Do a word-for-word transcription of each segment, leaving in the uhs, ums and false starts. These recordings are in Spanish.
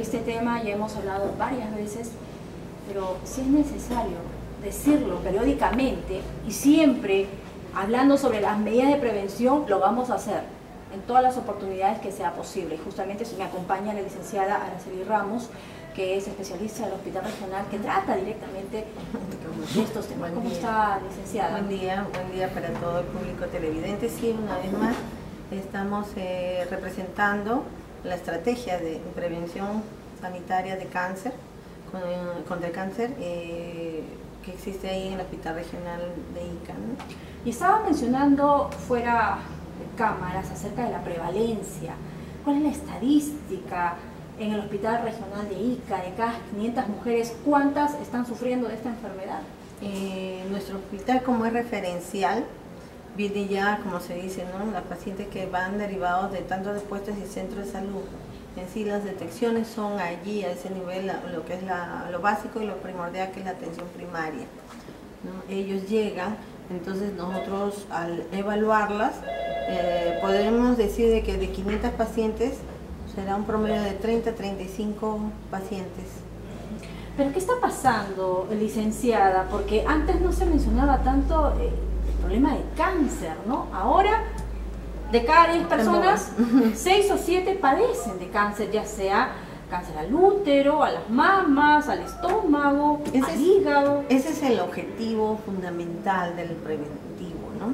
este tema ya hemos hablado varias veces, pero si es necesario decirlo periódicamente y siempre hablando sobre las medidas de prevención, lo vamos a hacer en todas las oportunidades que sea posible. Y justamente me acompaña la licenciada Araceli Ramos, que es especialista del Hospital Regional, que trata directamente de estos temas. ¿Cómo está, licenciada? Buen día, buen día para todo el público televidente. Sí, una vez más estamos eh, representando la estrategia de prevención sanitaria de cáncer, con, contra el cáncer, eh, que existe ahí en el Hospital Regional de Ica, ¿no? Y estaba mencionando fuera de cámaras acerca de la prevalencia. ¿Cuál es la estadística en el Hospital Regional de Ica? De cada quinientas mujeres, ¿cuántas están sufriendo de esta enfermedad? Eh, nuestro hospital, como es referencial, viene ya, como se dice, ¿no?, las pacientes que van derivados de tanto de puestos y centros de salud. En sí, las detecciones son allí, a ese nivel, lo que es la, lo básico y lo primordial, que es la atención primaria, ¿no? Ellos llegan, entonces nosotros al evaluarlas, eh, podemos decir de que de quinientas pacientes será un promedio de treinta a treinta y cinco pacientes. ¿Pero qué está pasando, licenciada? Porque antes no se mencionaba tanto eh, el problema de cáncer, ¿no? Ahora, de cada diez personas, seis o siete padecen de cáncer, ya sea cáncer al útero, a las mamas, al estómago, ese al es, hígado. Ese es el objetivo fundamental del preventivo, ¿no?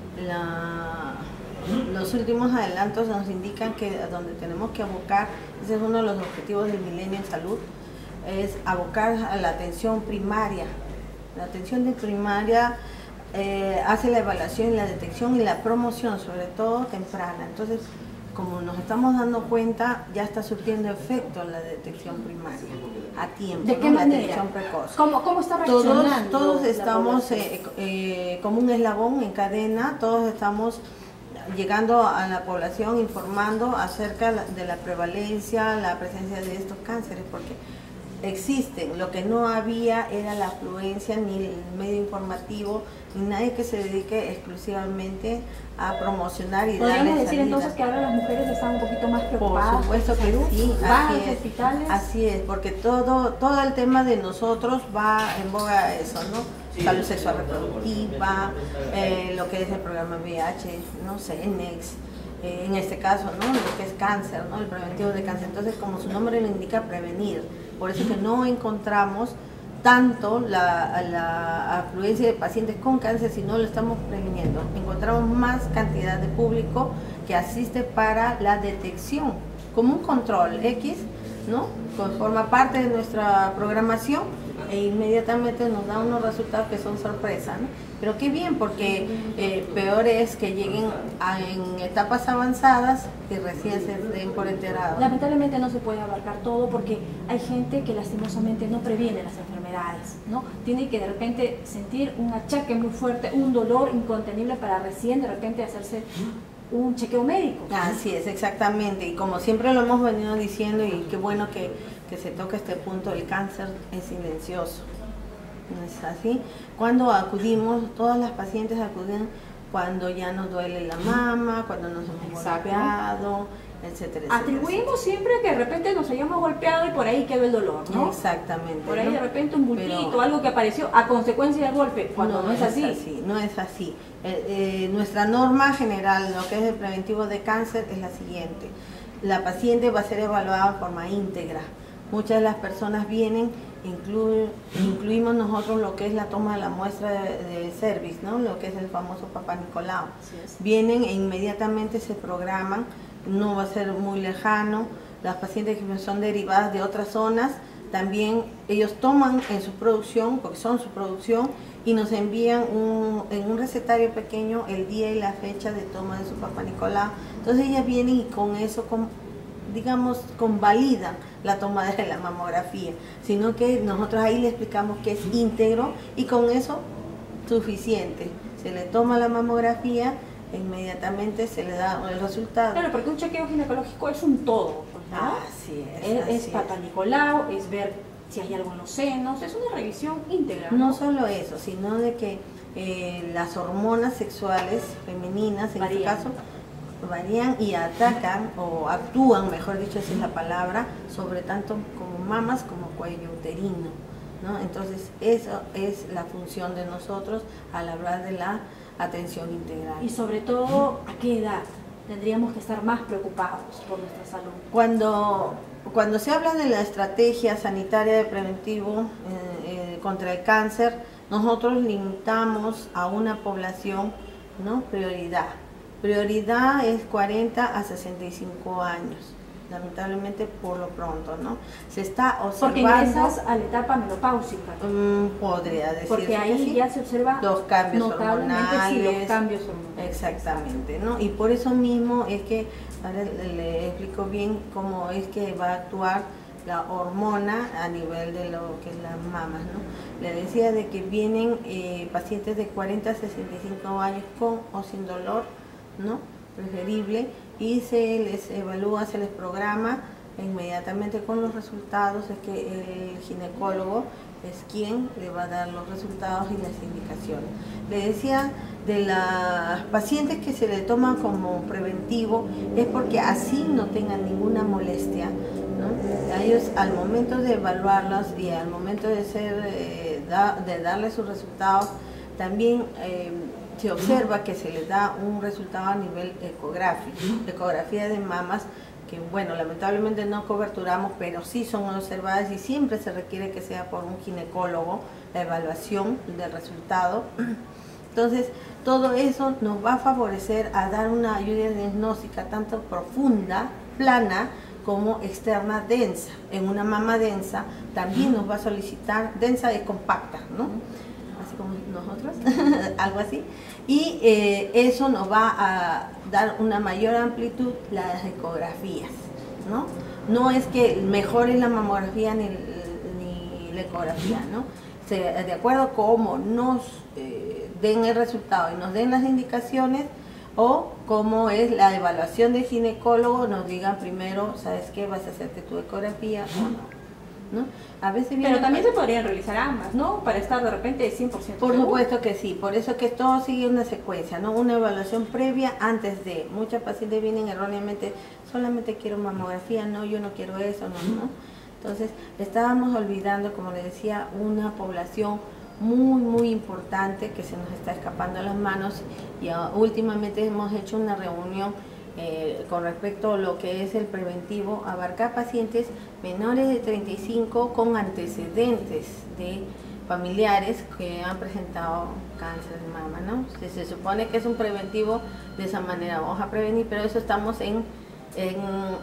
La, los últimos adelantos nos indican que a donde tenemos que abocar, ese es uno de los objetivos del Milenio en Salud, es abocar a la atención primaria. La atención de primaria eh, hace la evaluación, la detección y la promoción, sobre todo temprana. Entonces, como nos estamos dando cuenta, ya está surtiendo efecto la detección primaria a tiempo. ¿De qué ¿no? manera? La detección precoz. ¿Cómo, cómo está reaccionando? Todos, todos estamos eh, eh, como un eslabón en cadena, todos estamos llegando a la población informando acerca de la prevalencia, la presencia de estos cánceres, porque existen. Lo que no había era la afluencia ni el medio informativo, ni nadie que se dedique exclusivamente a promocionar y darle salida. ¿Podríamos decir entonces que ahora las mujeres están un poquito más preocupadas? Por supuesto que sí, van a así los es, hospitales. así es, porque todo, todo el tema de nosotros va en boga a eso, ¿no? Salud sexual reproductiva, eh, lo que es el programa V I H, no sé, NEX, eh, en este caso, ¿no?, lo que es cáncer, ¿no?, el preventivo de cáncer. Entonces, como su nombre lo indica, prevenir. Por eso que no encontramos tanto la, la afluencia de pacientes con cáncer, si no lo estamos previniendo. Encontramos más cantidad de público que asiste para la detección, como un control X, ¿no?, forma parte de nuestra programación e inmediatamente nos da unos resultados que son sorpresa, ¿no? Pero qué bien, porque eh, peor es que lleguen a, en etapas avanzadas y recién se den por enterados. Lamentablemente no se puede abarcar todo porque hay gente que lastimosamente no previene las enfermedades, ¿no? Tiene que de repente sentir un achaque muy fuerte, un dolor incontenible para recién de repente hacerse un chequeo médico. Así es, exactamente. Y como siempre lo hemos venido diciendo, y qué bueno que, que se toca este punto, el cáncer es silencioso. ¿No es así? Cuando acudimos, todas las pacientes acuden cuando ya nos duele la mama, cuando nos hemos golpeado, etcétera, etcétera. Atribuimos siempre que de repente nos hayamos golpeado y por ahí quedó el dolor, ¿no? Exactamente. Por ahí ¿no? de repente un bultito, Pero algo que apareció a consecuencia del golpe, cuando no, no es así. así. No es así. Eh, eh, nuestra norma general, lo que es el preventivo de cáncer, es la siguiente. La paciente va a ser evaluada de forma íntegra. Muchas de las personas vienen, inclu incluimos nosotros lo que es la toma de la muestra de, de cervix, ¿no?, lo que es el famoso Papá Nicolau. Vienen e inmediatamente se programan, no va a ser muy lejano. Las pacientes que son derivadas de otras zonas, también ellos toman en su producción, porque son su producción, y nos envían un, en un recetario pequeño el día y la fecha de toma de su Papá Nicolau. Entonces ellas vienen y con eso, con, digamos, convalidan la toma de la mamografía, sino que nosotros ahí le explicamos que es íntegro y con eso suficiente. Se le toma la mamografía e inmediatamente se le da el resultado. Claro, porque un chequeo ginecológico es un todo, ¿no? Así es. Es, así es Papá Nicolau, es ver si hay algo en los senos, es una revisión íntegra. No, no solo eso, sino de que eh, las hormonas sexuales femeninas, en este caso, varían y atacan o actúan, mejor dicho, esa es la palabra, sobre tanto como mamas como cuello uterino, ¿no? Entonces, eso es la función de nosotros al hablar de la atención integral. Y sobre todo, ¿a qué edad tendríamos que estar más preocupados por nuestra salud? Cuando, cuando se habla de la estrategia sanitaria de preventivo eh, eh, contra el cáncer, nosotros limitamos a una población, ¿no? Prioridad. Prioridad es cuarenta a sesenta y cinco años, lamentablemente por lo pronto, ¿no? Se está observando... Porque ingresas a la etapa menopáusica. Um, podría decir. Porque ahí sí. ya se observa los cambios hormonales. Sí, los cambios hormonales. Exactamente, ¿no? Y por eso mismo es que, ahora le, le explico bien cómo es que va a actuar la hormona a nivel de lo que es las mamas, ¿no? Le decía de que vienen eh, pacientes de cuarenta a sesenta y cinco años con o sin dolor, ¿no? Preferible, y se les evalúa, se les programa inmediatamente con los resultados. Es que el ginecólogo es quien le va a dar los resultados y las indicaciones. Le decía de las pacientes que se le toman como preventivo, es porque así no tengan ninguna molestia, ¿no? A ellos, al momento de evaluarlas y al momento de, ser, eh, da, de darle sus resultados, también eh, se observa que se les da un resultado a nivel ecográfico, ecografía de mamas, que bueno, lamentablemente no coberturamos, pero sí son observadas y siempre se requiere que sea por un ginecólogo la evaluación del resultado. Entonces, todo eso nos va a favorecer a dar una ayuda diagnóstica tanto profunda, plana, como externa densa. En una mama densa también nos va a solicitar, densa y compacta, ¿no? Así como nosotros, algo así. Y eh, eso nos va a dar una mayor amplitud las ecografías, ¿no? No es que mejore la mamografía ni, ni la ecografía, ¿no? Se, de acuerdo a cómo nos eh, den el resultado y nos den las indicaciones, o cómo es la evaluación del ginecólogo, nos digan primero, ¿sabes qué? ¿Vas a hacerte tu ecografía o no? ¿No? A veces pero también se podrían realizar ambas, ¿no? Para estar de repente cien por ciento Por seguro. supuesto que sí, por eso que todo sigue una secuencia, ¿no? Una evaluación previa antes de. Muchas pacientes vienen erróneamente, solamente quiero mamografía, no, yo no quiero eso, no, ¿no? Entonces, estábamos olvidando, como le decía, una población muy muy importante que se nos está escapando a las manos, y uh, últimamente hemos hecho una reunión eh, con respecto a lo que es el preventivo, abarcar pacientes menores de treinta y cinco con antecedentes de familiares que han presentado cáncer de mama, ¿no? Se, se supone que es un preventivo, de esa manera vamos a prevenir, pero eso estamos en, en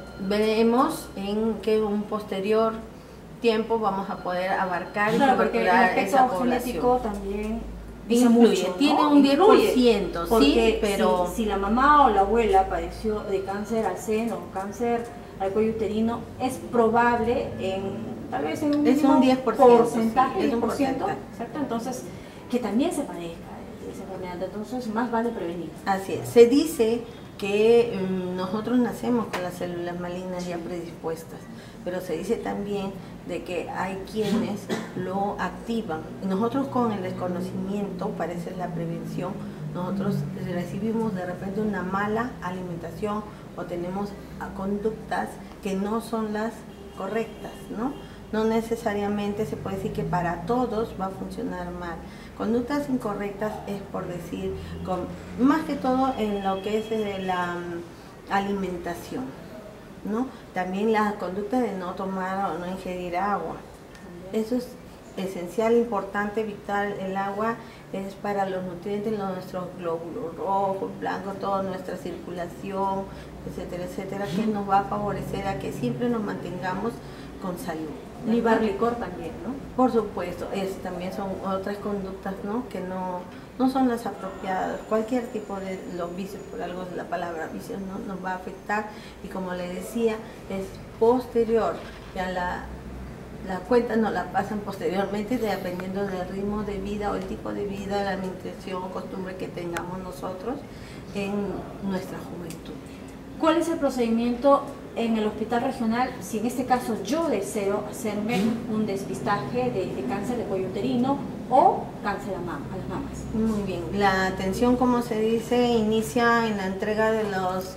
veremos en que un posterior tiempo vamos a poder abarcar, claro, y coberturar esa población. Genético también influye, mucho, ¿no? tiene un diez por ciento, sí, pero si, si la mamá o la abuela padeció de cáncer al seno o cáncer al cuello uterino, es probable en tal vez en un, es un diez por ciento, porcentaje, sí, es un diez por ciento, porcentaje. ¿cierto? Entonces, que también se padezca de esa enfermedad, entonces más vale prevenir. Así es, se dice que um, nosotros nacemos con las células malignas ya predispuestas, pero se dice también de que hay quienes lo activan. Nosotros, con el desconocimiento, parece la prevención, nosotros recibimos de repente una mala alimentación o tenemos conductas que no son las correctas, ¿no? No necesariamente se puede decir que para todos va a funcionar mal. Conductas incorrectas es por decir, con, más que todo en lo que es de la um, alimentación, ¿no? También la conducta de no tomar o no ingerir agua. Eso es esencial, importante, vital. El agua es para los nutrientes, nuestros glóbulos rojos, blancos, toda nuestra circulación, etcétera, etcétera, que nos va a favorecer a que siempre nos mantengamos con salud. Libar licor también, ¿no? Por supuesto, es, también son otras conductas, ¿no? Que no, no son las apropiadas. Cualquier tipo de los vicios, por algo la palabra vicios, ¿no? Nos va a afectar, y como le decía, es posterior. Ya la, la cuenta nos la pasan posteriormente, dependiendo del ritmo de vida o el tipo de vida, la alimentación o costumbre que tengamos nosotros en nuestra juventud. ¿Cuál es el procedimiento en el hospital regional si en este caso yo deseo hacerme un despistaje de, de cáncer de cuello uterino o cáncer a, mama, a las mamas? Muy bien, la atención, como se dice, inicia en la entrega de los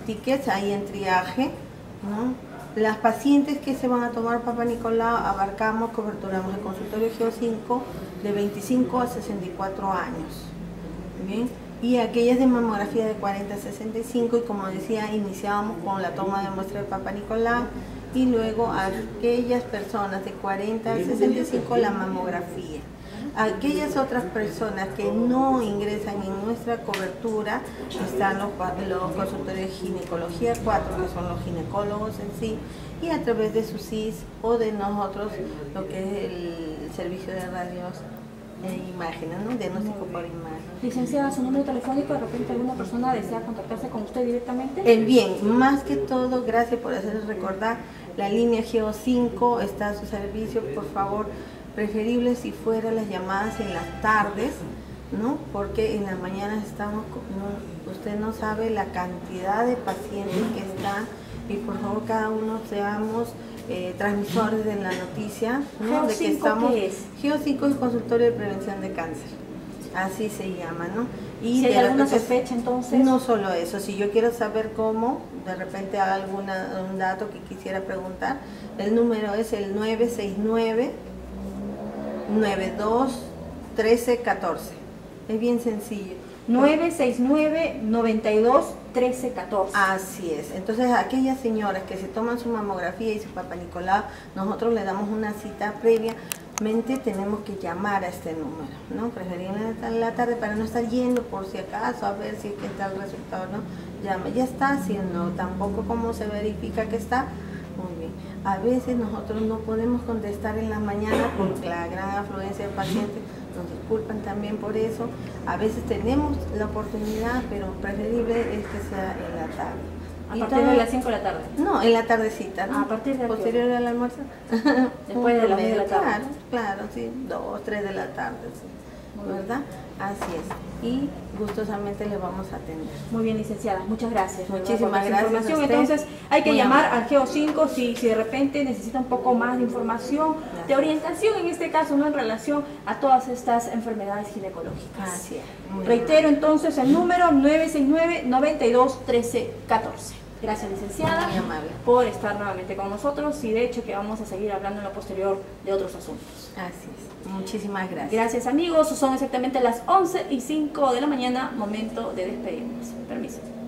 tickets ahí en triaje, ¿no? Las pacientes que se van a tomar Papa Nicolau abarcamos, coberturamos el consultorio G E O cinco de veinticinco a sesenta y cuatro años. ¿Bien? Y aquellas de mamografía de cuarenta a sesenta y cinco, y como decía, iniciábamos con la toma de muestra de Papa Nicolau, y luego a aquellas personas de cuarenta a sesenta y cinco la mamografía. Aquellas otras personas que no ingresan en nuestra cobertura están los, los consultorios de ginecología cuatro, que son los ginecólogos en sí, y a través de su C I S o de nosotros lo que es el servicio de radios e imágenes, ¿no? Diagnóstico por imagen. Licenciada, su número telefónico, de repente alguna persona desea contactarse con usted directamente. El bien, más que todo, gracias por hacerles recordar, la línea G E O cinco está a su servicio, por favor. Preferible si fuera las llamadas en las tardes, ¿no? Porque en las mañanas estamos, no, usted no sabe la cantidad de pacientes que están, y por favor cada uno seamos eh, transmisores de la noticia, ¿no? De que estamos. ¿Qué es? G E O cinco es Consultorio de Prevención de Cáncer, así se llama, ¿no? Y si hay alguna sospecha, entonces. No solo eso, si yo quiero saber cómo, de repente alguna, un dato que quisiera preguntar, el número es el nueve seis nueve, nueve dos, trece, catorce. Es bien sencillo. nueve seis nueve, noventa y dos, trece, catorce. Así es. Entonces, a aquellas señoras que se toman su mamografía y su Papa Nicolau, nosotros le damos una cita previamente, tenemos que llamar a este número, ¿no? Preferiblemente en la tarde para no estar yendo por si acaso a ver si es que está el resultado, ¿no? Llama, ya está haciendo, tampoco cómo se verifica que está. Muy bien. A veces nosotros no podemos contestar en la mañana por la gran afluencia de pacientes, nos disculpan también por eso. A veces tenemos la oportunidad, pero preferible es que sea en la tarde. ¿A partir todo, de las cinco de la tarde? No, en la tardecita, ¿no? ¿A partir de posterior al almuerzo? Después de las diez de la tarde. Claro, claro, sí, dos, tres de la tarde, sí. ¿Verdad? Así es. Y gustosamente le vamos a atender. Muy bien, licenciada. Muchas gracias. Muchísimas gracias. Información. Entonces, hay que Muy llamar amable. al G E O cinco si, si de repente necesita un poco más de información, gracias. de orientación, en este caso, no en relación a todas estas enfermedades ginecológicas. Así es. Reitero entonces el número nueve seis nueve, noventa y dos, trece, catorce. Gracias, licenciada, Muy amable. por estar nuevamente con nosotros, y de hecho que vamos a seguir hablando en lo posterior de otros asuntos. Así es. Muchísimas gracias. Gracias, amigos. Son exactamente las once y cinco de la mañana, momento de despedirnos. Permiso.